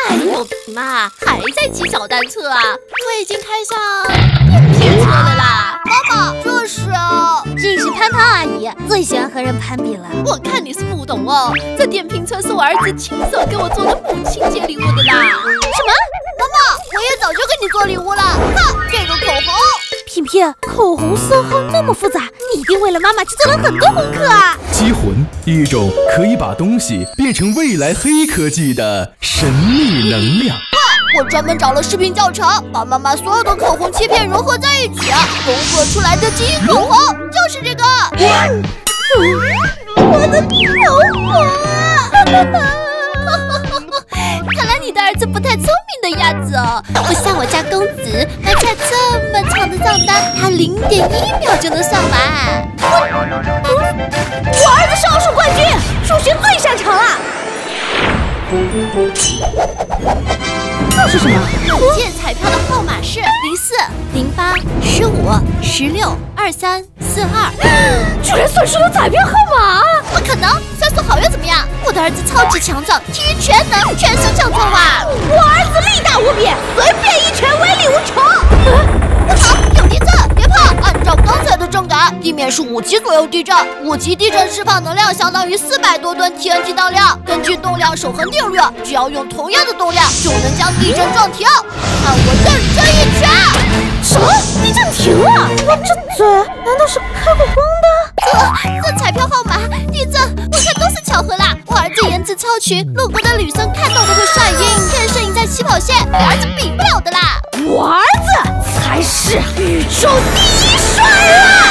哎呦妈，还在骑小单车啊？我已经开上电瓶车了啦！ 妈妈，这是啊， 这是潘潘阿姨最喜欢和人攀比了。 我看你是不懂哦，这电瓶车是我儿子亲手给我做的母亲节礼物的啦。 什么？妈妈，我也早就给你做礼物了。看这个口红。 片片，口红色号那么复杂，你一定为了妈妈去做了很多功课啊！ 机魂，一种可以把东西变成未来黑科技的神秘能量。 我专门找了视频教程，把妈妈所有的口红切片融合在一起，融合出来的记忆口红就是这个。 我的口红啊！ 看来你的儿子不太聪明的样子哦，不像我家公子买下这么长的账单，他0.1秒就能算完。 我儿子是奥数冠军，数学最擅长了。这是什么？ 本届彩票的号码是04、08、15、16、23、42。 居然算出了彩票号码！ 不可能，算数好又怎么样？我的儿子超级强壮，体育全能，全是强壮啊！ 我儿子力大无比，随便一拳威力无穷。 不好，有地震！别怕，按照刚才的震感，地面是5级左右地震，5级地震释放能量相当于400多吨 TNT 当量。根据动量守恒定律，只要用同样的动量，就能将地震撞停。看我认真一拳！ 什么？地震停了？我这嘴难道是开过光的？ 这彩票号码、地震，我看都是巧合啦。我儿子颜值超群，路过的女生看到都会帅晕，天生赢在起跑线，你儿子比不了的啦。 我儿子才是宇宙第一帅啊！